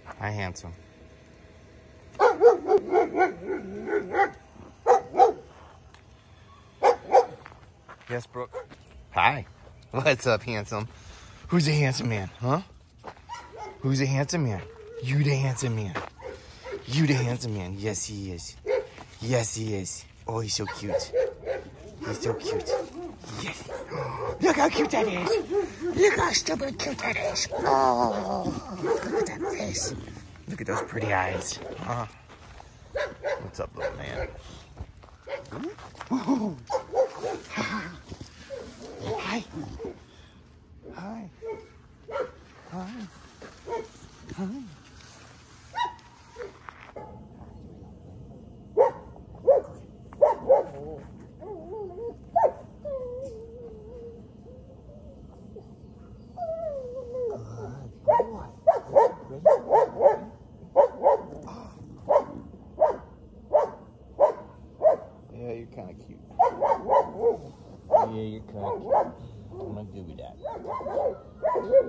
Hi, handsome. Yes, Brooke. Hi. What's up, handsome? Who's a handsome man, huh? Who's a handsome man? You the handsome man. You the handsome man. Yes, he is. Yes, he is. Oh, he's so cute. He's so cute. Yes. Look how cute that is. Look how stupid cute that is. Oh, look at that face. Look at those pretty eyes. Huh? What's up, little man? Oh. Hi. Hi. Hi. Hi. Hi. Yeah, you're kind of cute. Yeah, you're kind of cute. I'm gonna give you that.